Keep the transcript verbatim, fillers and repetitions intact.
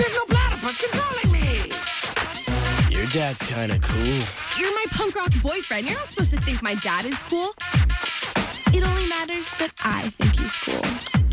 There's no platypus controlling me! Your dad's kinda cool. You're my punk rock boyfriend. You're not supposed to think my dad is cool. It only matters that I think he's cool.